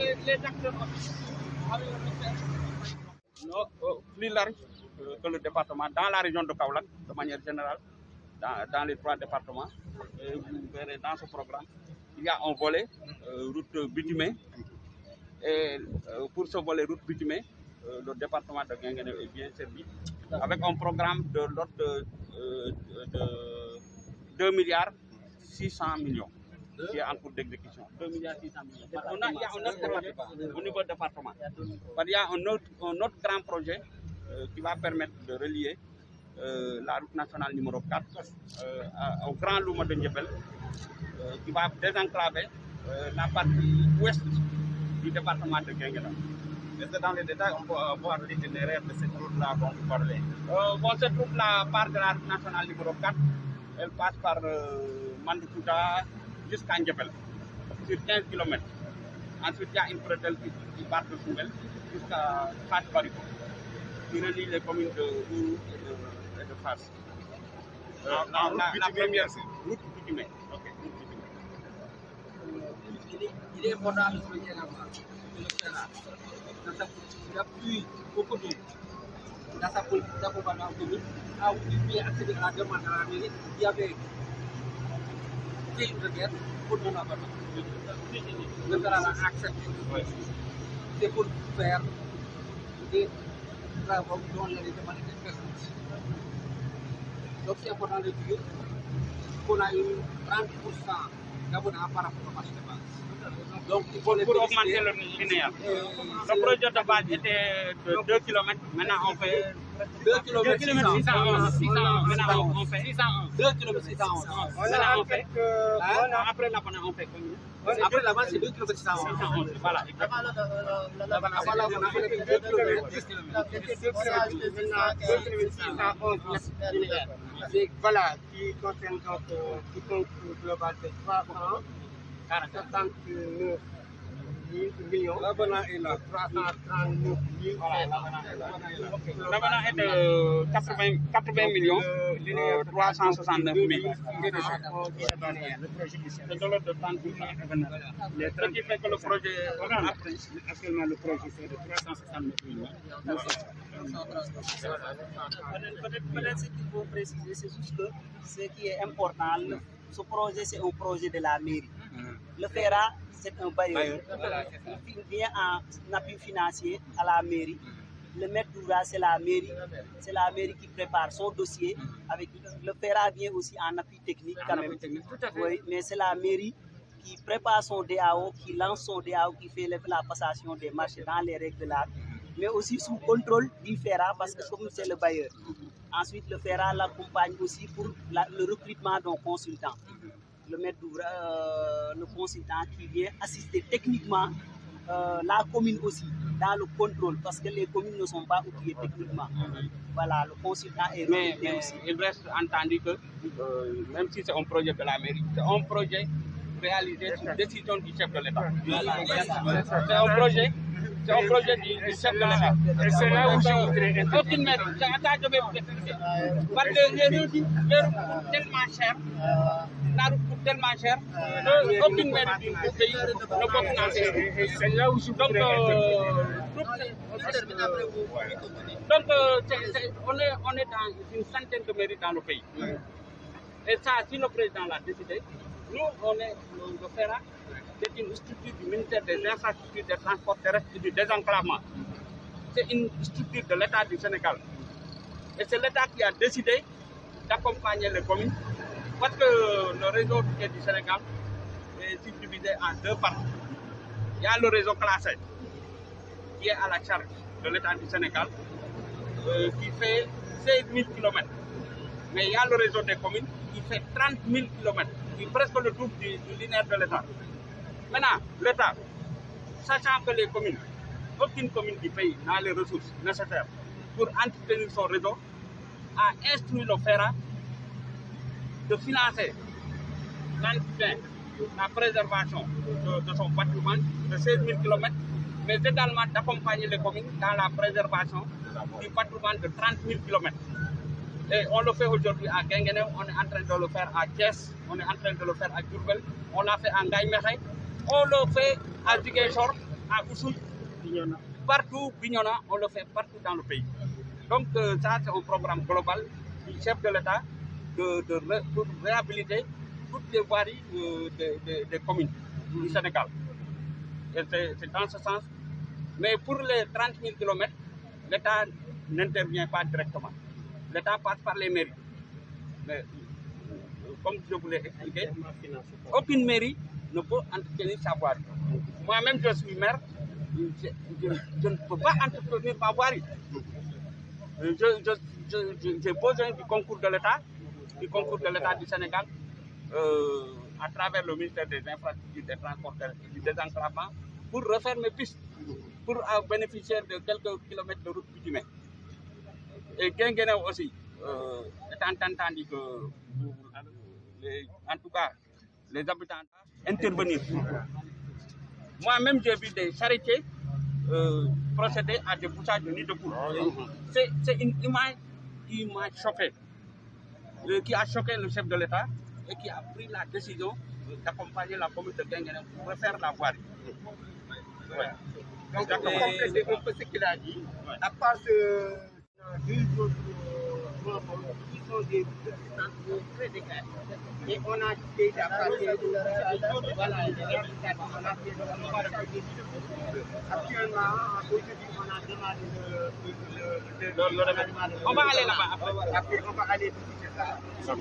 les acteurs plus large que le département, dans la région de Kaolack, de manière générale, dans les 3 départements. Et vous verrez dans ce programme, il y a un volet route bitumée. Et pour ce volet route bitumée, le département de Guinguinéo est bien servi, avec un programme de l'ordre de 2 milliards 600 millions qui est en cours d'exécution. 2 milliards 600 millions. Il y a un autre projet au niveau du département. Il y a un autre grand projet qui va permettre de relier la route nationale numéro 4 au Grand Louma de Ndiébel, qui va désenclaver la partie ouest du département de Guinguinéo. Est-ce que dans les détails, on peut voir l'itinéraire de cette route-là dont vous parlez? Cette route-là part de la route nationale numéro 4. Elle passe par Mandoukouta jusqu'à Ndiébel, sur 15 km. Ensuite, il y a une bretelle qui part de Soumel jusqu'à Fass Bariko, qui relie les communes de Ourou et de Fass. La première route bitumée. Il est important de souligner également que le Sénat, il appuie beaucoup d'eau dans sa politique d'accompagnement commune, a oublié accéder à la demande à la mairie qui avait fait une requête pour non abandon. Le Sénat l'a accepté. C'est pour faire des travaux dont les demandes étaient présentes. Donc c'est important de dire qu'on a eu 30% d'abonnés par rapport au marché de base. Donc, il faut pour augmenter le linéaire. Le projet de base était de 2 km, maintenant on fait 2 km 601. Maintenant on fait 601. 2 km 611. Maintenant on fait. Après l'abonnement, on fait combien? Après l'avant, c'est 2 km 611. Voilà, Voilà, qui concerne donc qui compte global de 300. 49 millions. L'abonnement est là. 339 000. L'abonnement est de 80 millions 369 000. C'est de l'ordre de 30 000. Ce qui fait que le projet, actuellement le projet c'est de 369 millions. Peut-être ce qu'il faut préciser, c'est juste que ce qui est important, ce projet c'est un projet de la mairie. Le FERA, c'est un bailleur. Il vient en appui financier à la mairie. Le maître d'ouvrage, c'est la mairie. C'est la mairie qui prépare son dossier. Avec le FERA vient aussi en appui technique quand même. Oui, mais c'est la mairie qui prépare son DAO, qui lance son DAO, qui fait la passation des marchés dans les règles de l'art, mais aussi sous contrôle du FERA parce que comme c'est le bailleur. Ensuite, le FERA l'accompagne aussi pour le recrutement d'un consultant. Le maître d'ouvrage, le consultant qui vient assister techniquement la commune aussi dans le contrôle parce que les communes ne sont pas outillées techniquement. Voilà, le consultant est recruté aussi. Il reste entendu que même si c'est un projet de la mairie, c'est un projet réalisé sur décision du chef de l'État. C'est un projet. C'est un projet du chef de l'État. Et c'est là où je voudrais être. Aucune mairie. Je vais vous expliquer. Parce que les routes coûtent tellement cher. La route coûte tellement cher. Aucune mairie du pays ne peut financer. Et c'est là où je voudrais Donc, on est dans une centaine de mairies dans le pays. Et ça, si le président l'a décidé, nous, on est le FERA. C'est une structure du ministère des Infrastructures, des Transports terrestres et du désenclavement. C'est une structure de l'État du Sénégal. Et c'est l'État qui a décidé d'accompagner les communes parce que le réseau du Sénégal est subdivisé en 2 parties. Il y a le réseau classé qui est à la charge de l'État du Sénégal qui fait 16 000 km. Mais il y a le réseau des communes qui fait 30 000 km, qui est presque le double du linéaire de l'État. Maintenant, l'État, sachant que les communes, aucune commune du pays n'a les ressources nécessaires pour entretenir son réseau, a instruit le FERA de financer l'entretien, la préservation de son patrimoine de 16 000 km, mais également d'accompagner les communes dans la préservation du patrimoine de 30 000 km. Et on le fait aujourd'hui à Guinguinéo, on est en train de le faire à Thiès, on est en train de le faire à Diourbel, on l'a fait à Ngaye Mékhé. On le fait à Ziguinchor, à Oussouye, partout, Bignona, on le fait partout dans le pays. Donc ça, c'est un programme global du chef de l'État pour réhabiliter toutes les voiries des communes du Sénégal. Et c'est dans ce sens. Mais pour les 30 000 km, l'État n'intervient pas directement. L'État passe par les mairies. Mais, comme je vous l'ai expliqué, aucune mairie ne peut entretenir sa voirie. Moi-même, je suis maire, je ne peux pas entretenir ma voirie. J'ai besoin du concours de l'État du Sénégal, à travers le ministère des Infrastructures, des Transports, du désenclavement, pour refaire mes pistes, pour bénéficier de quelques kilomètres de route bitumée. Et Guinguinéo aussi, étant entendu que, en tout cas, les habitants intervenir. Moi-même, j'ai vu des charretiers procéder à des poussages de nids de poules. C'est une image qui m'a choqué, qui a choqué le chef de l'État et qui a pris la décision d'accompagner la commune de Guinguinéo pour refaire la voirie. Ouais. Donc, pour compléter un peu ce qu'il a dit, à part ce deux autres qui sont des routes très décalées. Et on a déjà passé voilà, actuellement, aujourd'hui, on a demandé le on va aller là-bas après. Après, on va aller visiter ça.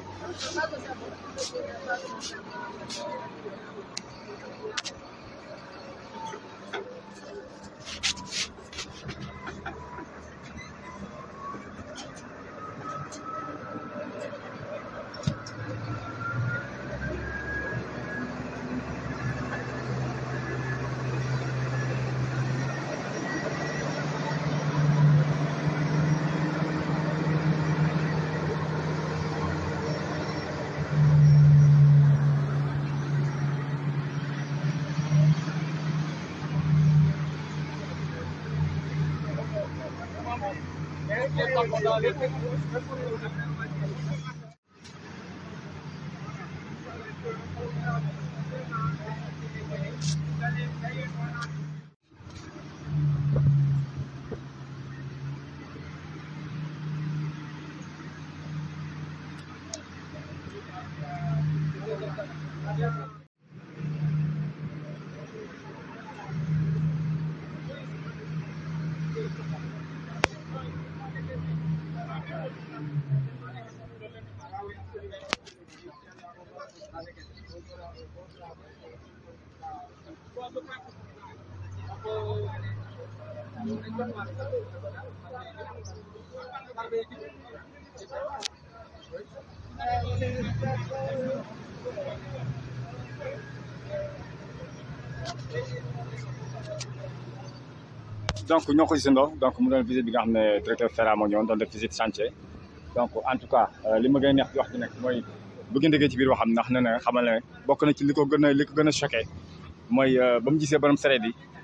donc ñoo ko gisandoo donc mu doon visite bi nga xam ne directeur FERA moo ñëwoon doon def visite chantier donc en tout cas li ma gën a neex di wax bi nag mooy bu ngeen déggee ci biir waxam ndax nee na xamal ne bokk na ci li ko gën a choqué mooy ba mu gisee borom sareet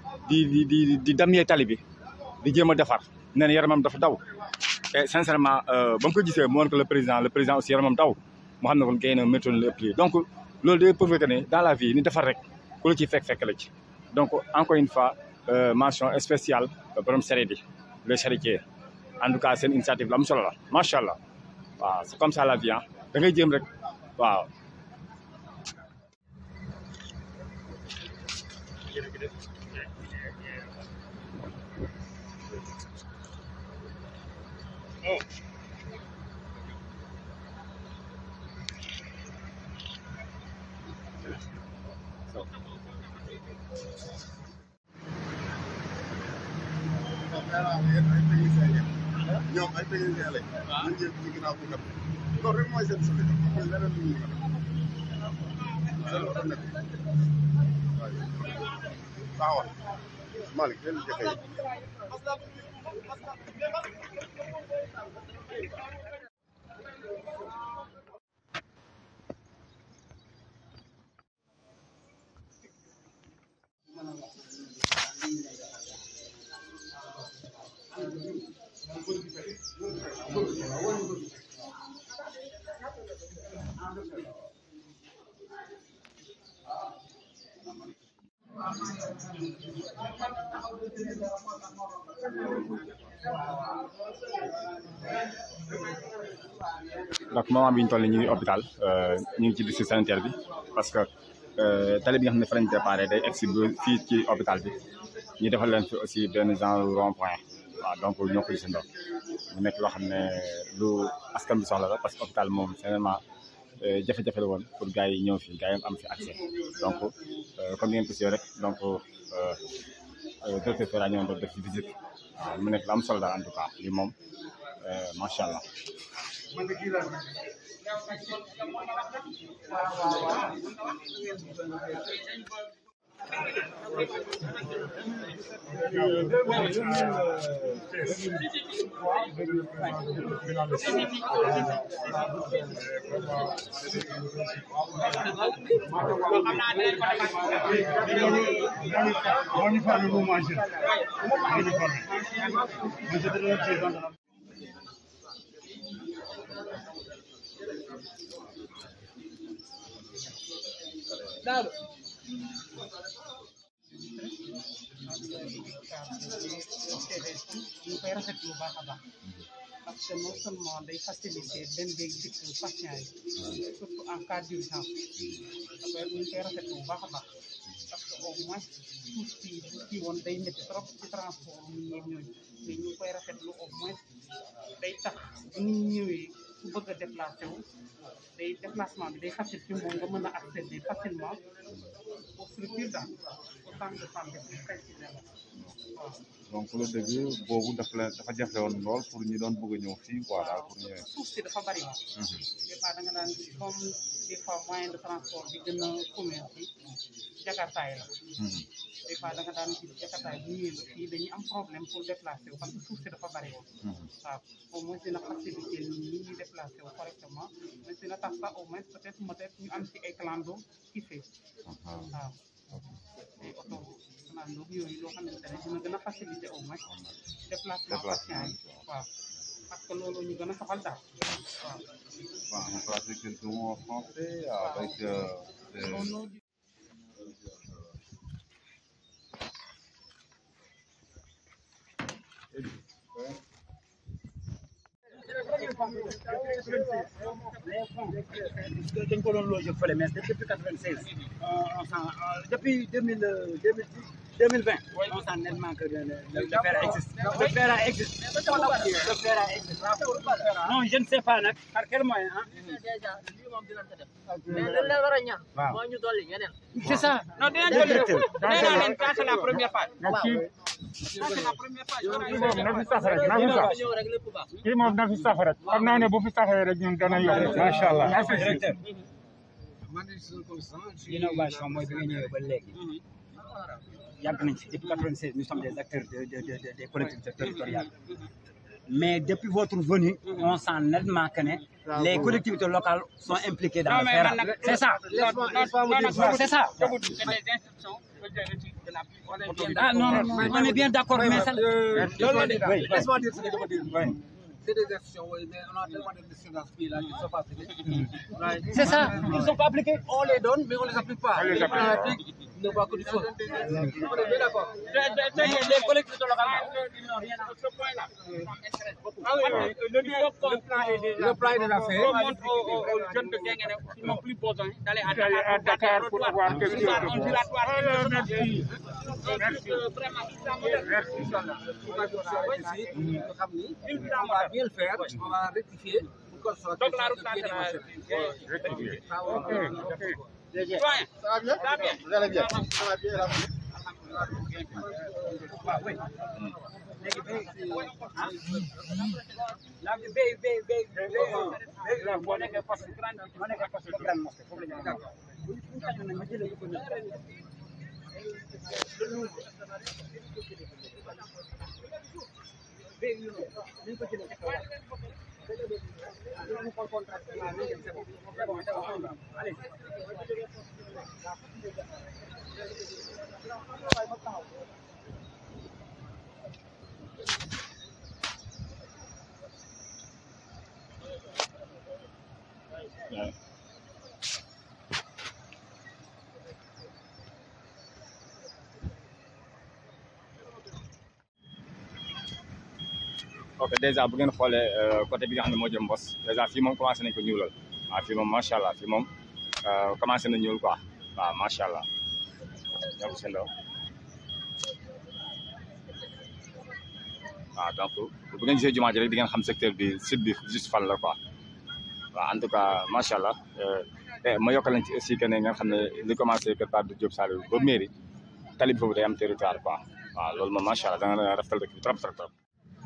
yi di damyee tali bi di jéem a defar nee na yaramam dafa daw et sincèrement ba mu ko gisee mu woon que le président aussi yaramam daw mu xam ne kon Guinguinéo météo la ëpp lii donc loolu day prouver que ne dans la vie ni defar rek ku la ciy fekk la ci donc encore une fois mention spéciale borom sareet yi les charretiers en tout cas seen initiative la am solo la macha allah waaw c'est comme ça la vie da ngay jéem rek waaw. ñoom ay techniciens lañ. waaw ñu ci ginnaaw bu kat loolu rek mooy seen solution mooy leneen lu ñuy def loolu dafa nekk waaw Malick benn jafe donc moment bi ñu toll nii ñu ngi hôpital ñu ngi ci district sanitaire bi parce que tali bi nga xam ne fa lañ déparé day egg si fii ci hôpital bi ñu defal leen fi aussi benn genre rond point waaw donc ñoo ko gisandoo mu nekk loo xam ne lu askan bi soxla la parce que hôpital moom finalement jafe-jafe la woon pour gars yi ñëw fii gars yi am fi accès donc comme ni ngeen ko gisee rek donc directeur Fera ñëw doon def ci visite waaw mu nekk lu am solo daal en tout cas li moom macha allah. Claro. ñu koy rafetlu bu baax a baax parce que non seulement day faciliter dem beeg dikk patient yi surtout en cas d'urgence ñu koy rafetlu bu baax a baax parce que au moins suuf si bu kii woon day métti trop ci transport nit ñi ñooñu mais ñu koy rafetlu au moins day tax bu ñu ñëwee ku bëgg a déplacé wu day déplacement bi day facile ci moom nga mën a accéder facilement aux structures daal au centre de santé précisément waaw. donc le début boobu dafa jafe woon lool pour ñi doon bëgg a ñëw fii quoi daal pour ñëwee. suuf si dafa bari woon. des fois da nga daan comme des fois moyen de transport bi gën a commun ci jakartaay la. des fois da nga daan gis jakartaay bu ñëwee ba fii dañuy am problème pour déplacer wu parce que suuf si dafa bari woon. waaw au moins dina faciliter nit ñi ñuy déplacer wu correctement mais dina tax sax au moins peut-être ñu am ci ay clando qui fait. waaw ay oto clando yooyu loo xamante ne dina gën a faciliter au moins déplacement patient yi waaw parce que loolu ñu gën a soxal daal waaw. Bon, on peut appeler quelques mots en français avec dañ ko doon loger fële mais depuis 96 depuis 2020 on sent nettement que le Fera existe. Le Fera existe. Le Fera existe. Non, je ne sais pas nag par quel moyen ah. mais dañ la war a ñaan. moo ñu dolli yeneen. C'est ça. Non, dinañ ko def. Nee naa leen ça c'est la première phase. Ça c'est la première phase. na fi sax rek na fi sax kii moom na fi sax rek xam naa ne bu fi saxee rek ñun dana yokk macha allah. L'innovation mooy bi nga ñëwee ba léegi. yàgg nañ fi depuis 96 nous sommes des acteurs des collectivités territoriales. Mais depuis votre venue, on sent nettement que les collectivités locales sont impliquées dans le Fera. C'est ça. C'est ça. C'est des instructions que j'ai reçues de la Ah non, on est bien d'accord, mais ça... Laisse-moi dire ce que je veux dire. C'est des instructions, oui, mais on a tellement de décisions dans ce pays-là qui ne sont pas appliquées. C'est ça, ils ne sont pas appliqués. On les donne, mais on ne les applique pas. On les applique, ils ne voient que du feu. On est bien d'accord. Les collectivités locales, ils n'ont rien à ce point-là. Ah oui, le plan est déjà fait. Remonte aux jeunes de Guinguinéo qui n'ont plus besoin d'aller à Dakar pour avoir quelque chose. Merci. Vraiment, on va bien le faire, on va rectifier pour qu'on soit donc la route là sera rectifiée. Ok. Ça va bien? Ça va bien. Vous allez bien? Ça va bien là? ok dèjà bu ngeen xoolee côté bi nga xam ne moo jëm Mbos dèjà fii moom commencé nañ ko ñuulal waaw fii moom macha allah fii moom commencé na ñuul quoi waaw macha allah ñoo ko sendoo waaw donc bu ngeen gisee jumaa ji rek di ngeen xam secteur bi site bi juste fan la quoi waaw en tout cas macha allah ma yokkal leen ci aussi que ne ngeen xam ne li commencé Kër Pape Diop Saliou ba mairie tali bi foofu day am territoire quoi waaw loolu moom macha allah da nga rafetal rek trop trop trop.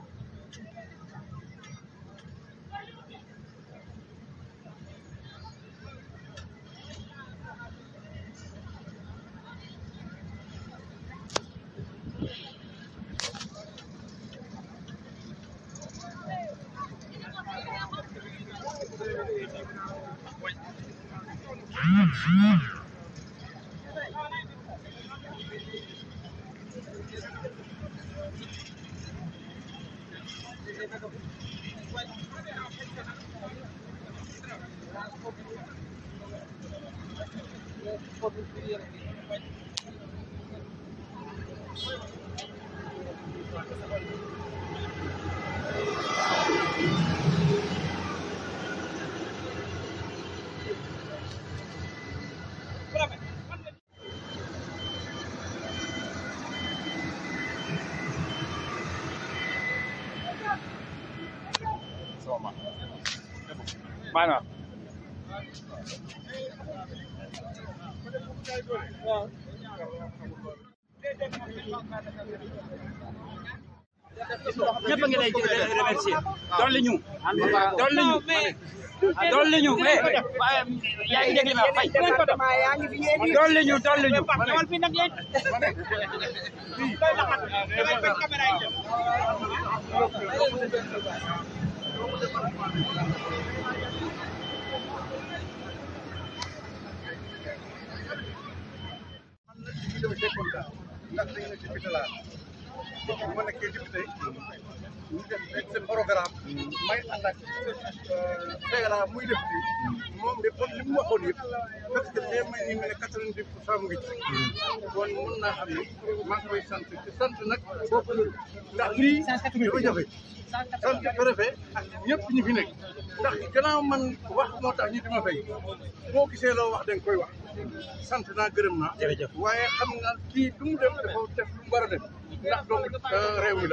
Mana? ñëpp a ngi lay remercier dolli ñu yaa ngi dégg li ma fay dolli ñu ndax dañu ne député laa bu ma nekkee député ñu def seen programme may ànd ak Fera muy def bi moom de kon li mu waxoon yëpp parce que les may ñu ne 90% mu ngi ci kon mën naa xam ne maa ngi koy sant te sant nag boobu ndax lii dafa jafe sant préfet ak ñëpp ñi fi nekk ndax gannaaw man wax moo tax ñu dima fay boo gisee loo wax danga koy wax sant naa gërëm naa jërëjëf waaye xam nga kii du mu def dafa def lu mu war a def ndax doomu réew mi la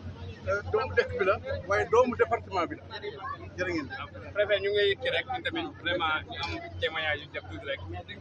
doomu dëkk bi la waaye doomu département bi la jërë ngeen préfet ñu ngi kii rek ñun tamit vraiment ñu am témoignage yu def tuuti rek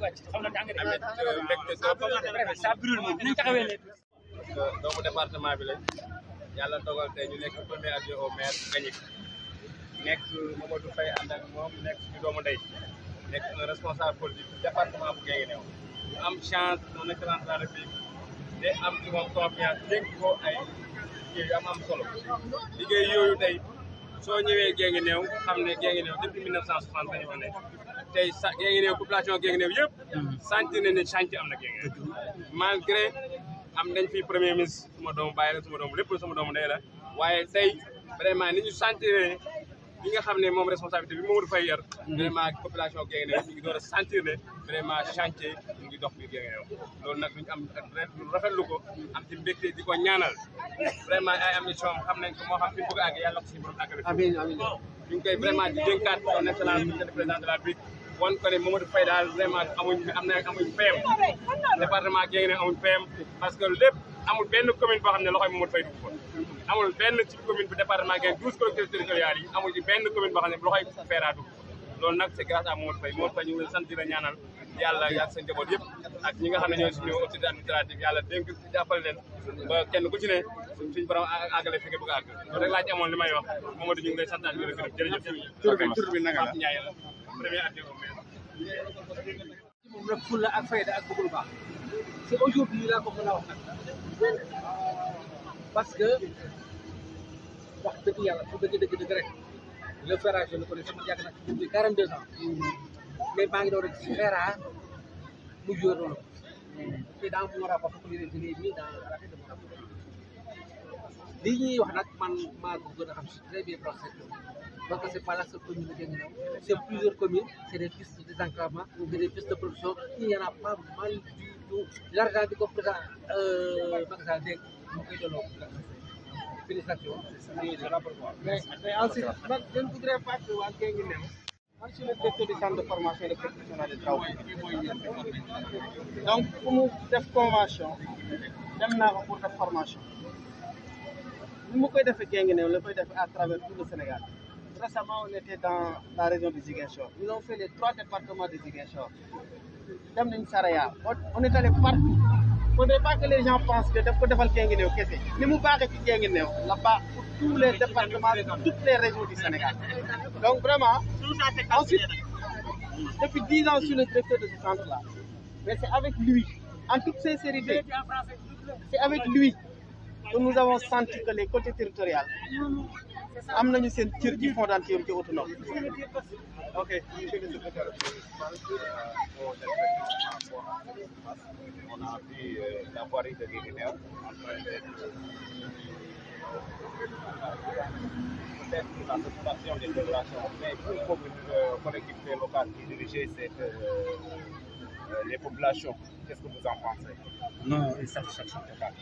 amit mbégte ça brûle moom nañ taxawee leen doomu département bi lañ yàlla dogal tey ñu nekk premier adjoint au maire gañe nekk Mamadou Faye ànd ak moom nekk suñu doomu ndey nekk un responsable politique du département bu Guinguinéo ñu am chance son excellence de la République te am ci moom confiance dénk ko ay liggéey yu am solo liggéey yooyu tey soo ñëwee Guinguinéo xam ne Guinguinéo depuis 1960 la ñu fa nekk tey sa Guinguinéo population Guinguinéo yëpp sentir nañ ne chantier am na Guinguinéo malgré am nañ fi premier ministre suma doomu bàyyi la suma doomu lépp suma doomu ndey la waaye tey vraiment ni ñu sentir ne li nga xam ne moom responsabilité bi Mamadou Faye yor vraiment population Guinguinéo ñu ngi door a sentir ne vraiment chantier ñu ngi dox biir Guinguinéo loolu nag duñu am rafetlu ko am ci mbégte di ko ñaanal vraiment ay ambition xam nañ ko moo xam fi mu bëgg a àgg yàlla ko suñu borom àggale amiin amiin ñu ngi koy vraiment di dénkaat son excellence monsieur le président de la République won ko ne Mamadou Faye daal vraiment amuñ PM département Guinguinéo amuñ PM parce que lépp amul benn commune boo xam ne loxoy Mamadou Faye dugg ko amul benn ci commune bu département Guinguinéo 12 collectivités territoriales yi amul ci benn commune boo xam ne loxoy Fera dugg loolu nag c'est grâce à Mamadou Faye ñu ngi leen sant di la ñaanal yàlla yàgg seen njaboot yëpp ak ñi nga xam ne ñooy suñu autorité administrative yàlla dénk jàppale leen ba kenn ku ci ne suñu borom àggale fi nga bëgg a àgg loolu rek laa ci amoon li may wax Mamadou ñu ngi lay santaat di la gërëm jërëjëf tur bi nanga la Ndiaye la premier adjoint au maire moom rek fulla ak fayda ak bëgg lu baax c'est aujourd'hui laa ko mën a wax nag parce que wax dëgg yàlla fu dëgg rek le Fera je le connais sama yàgg na depuis 42 ans mais maa ngi doon rek Fera mu joué rôle te dans mon rapport je l'ai mis dans la tête de mon rapport li ñuy wax nag man maa ko gën a xam très bien parce que c'est pas la seule commune de Guinguinéo c'est plusieurs communes c'est des pistes de désenclavement c'est des pistes de production il y en a pas mal du tout l'argent bi ko président Macky Sall dégg moo koy delloo Félicitations. Mais ensuite, je ne voudrais pas que waa Guinguinéo, moi je suis le directeur du centre de formation et de perfectionnement des travaux. Donc pour nous def convention dem naa ko pour def formation ni mu koy defee Guinguinéo la koy def à travers tout le Sénégal. Récemment on était dans la région de Ziguinchor. Nous avons fait les 3 départements de Ziguinchor. Dem nañ Saraya, on est allé partout. Il ne faudrait pas que les gens pensent que daf ko defal Guinguinéo kese ni mu baaxee ci Guinguinéo la baax pour tous les départements de toutes les régions du Sénégal. Donc vraiment, ensuite, depuis 10 ans, je suis le directeur de ce centre-là. Mais c'est avec lui, en toute sincérité, c'est avec lui que nous avons senti que les côtés territoriales am nañu seen cër ci fond d'entier ci autonome. Ok, monsieur le secrétaire. On a vu la voirie de Guinguinéo en train d'être peut-être la satisfaction des populations, mais pour les collectivités locales qui dirigent les populations, qu'est-ce que vous en pensez? Non, une satisfaction totale.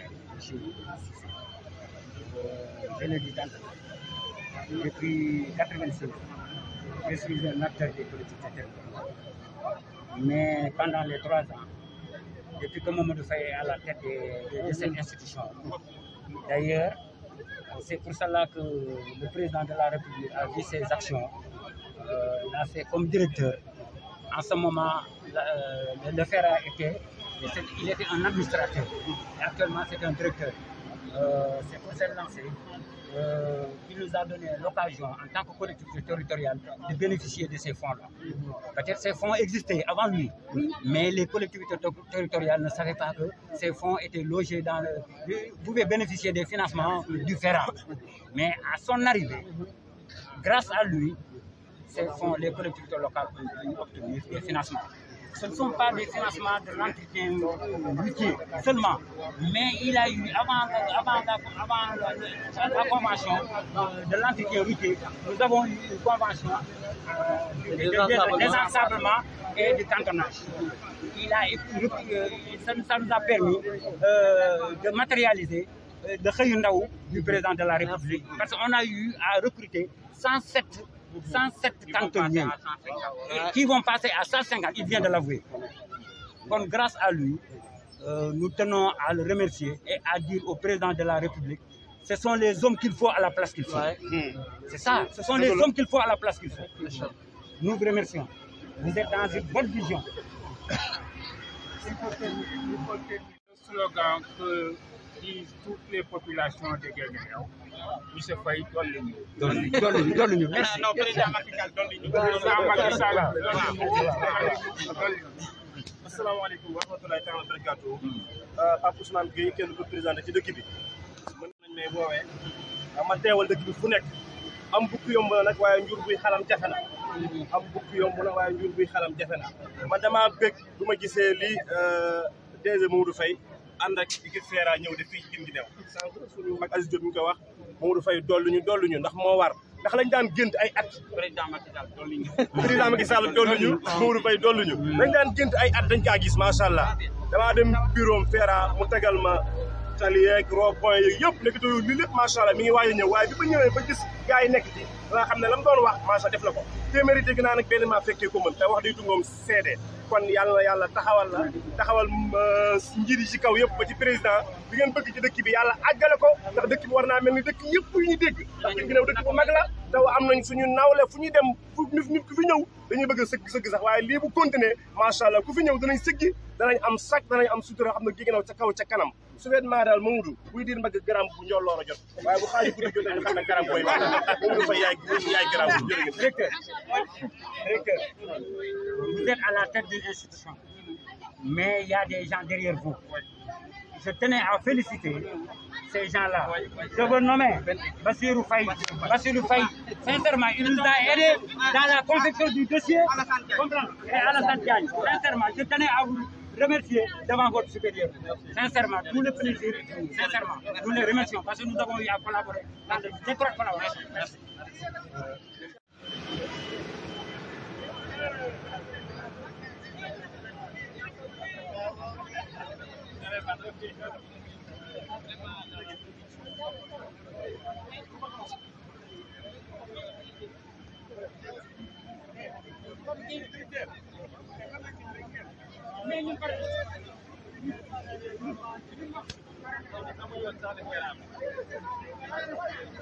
Je le dis tantôt. Depuis 1986, je suis un acteur des collectivités territoriales. Mais pendant les 3 ans, depuis que Mamadou Faye est à la tête de cette institution, d'ailleurs, c'est pour cela que le président de la République a vu ses actions, l'a fait comme directeur. En ce moment, le FERA il était un administrateur. Et actuellement, c'est un directeur. C'est pour cette lancée qui nous a donné l'occasion, en tant que collectivité territoriale, de bénéficier de ces fonds-là. Peut-être ces fonds existaient avant lui, mais les collectivités territoriales ne savaient pas que ces fonds étaient logés dans pouvaient bénéficier des financements du FERA. Mais à son arrivée, grâce à lui, ces fonds, les collectivités locales ont obtenu des financements. Ce ne sont pas des financements de l'entretien routier seulement, mais il a eu, avant la convention de l'entretien routier, nous avons eu une convention de désensablement et de cantonnage. Ça nous a permis de matérialiser le xëyu ndaw du président de la République, parce qu'on a eu à recruter 107 cantonniers qui vont passer à 150, il vient de l'avouer. Donc grâce à lui, nous tenons à le remercier et à dire au président de la République, ce sont les hommes qu'il faut à la place qu'il faut. C'est ça, ce sont les hommes qu'il faut à la place qu'il faut. Nous vous remercions. Vous êtes dans une bonne vision. Le slogan que disent toutes les populations de Guinguinéo, monsieur Faye, donne-nous. Merci. Non, président Macky Sall, donne-nous. Président Macky Sall. asalaamaaleykum wa rahmatulahi taala wa barakaatu. Pape Ousmane Gueye kenn ko président ci dëkk bi. Mën nañ may woowee ma teewal dëkk bi fu nekk. Am bukk yomb na nag waaye njur buy xalam jafe na. Am bukk yomb na waaye njur buy xalam jafe na. Man damaa bëgg bu ma gisee lii DG Mamadou Faye ànd ak équipe FERA ñëw de fii ci Guinguinéo. Sànq suñu mag Aziz Diop mi ngi koy wax Mamadou Faye dolluñu ndax moo war. Ndax lañ daan gént ay at. Président Macky Sall dolluñu. Président Macky Sall dolluñu. Mamadou Faye dolluñu. Lañ daan gént ay at dañ kaa gis macha allah. Damaa dem bureau FERA mu tegal ma tali yeeg rond-point yeeg yëpp nekk tooyul lii lépp macha allah mi ngi waaj a ñëw waaye bi ma ñëwee ba gis gars yi nekk ci nga xam ne la mu doon wax macha def na ko. Téeméeri dégg naa nag benn maa fekkee ko mën te wax day tungoom seede kon yàlla taxawal njiit yi ci kaw yëpp ba ci président bi ngeen bëgg ci dëkk bi yàlla àggale ko ndax dëkk bi war naa mel ni dëkk yëpp yu ñu dégg ndax Guinguinéo dëkk bu mag la taw am nañ suñu nawle fu ñuy dem fu nit ku fi ñëw dañuy bëgg a sëgg sax waaye lii bu continuer macha allah ku fi ñëw danañ sëggi danañ am sac danañ am sutura xam ne Guinguinéo ca kaw ca kanam souverainement daal Mamadou buy diir mbagg garam bu ñoo loor a jot waaye bu xaaju guddi jotee ñu xam ne garam booy Mamadou Faye yaay garam bu jërëjëf. Directeur, vous êtes à la tête d'une institution, mais il y a des gens derrière vous. Je tenais à féliciter ces gens-là. Je veux nommer Bassirou Faye. Bassirou Faye, sincèrement, il nous a aidés dans la confection du dossier. Et Alassane Diagne, sincèrement, je tenais à vous remercier devant votre supérieur. Sincèrement, tout le plaisir, sincèrement, nous les remercions parce que nous avons eu à collaborer dans de étroites collaborations. Merci. Merci. Amuñu woon sax de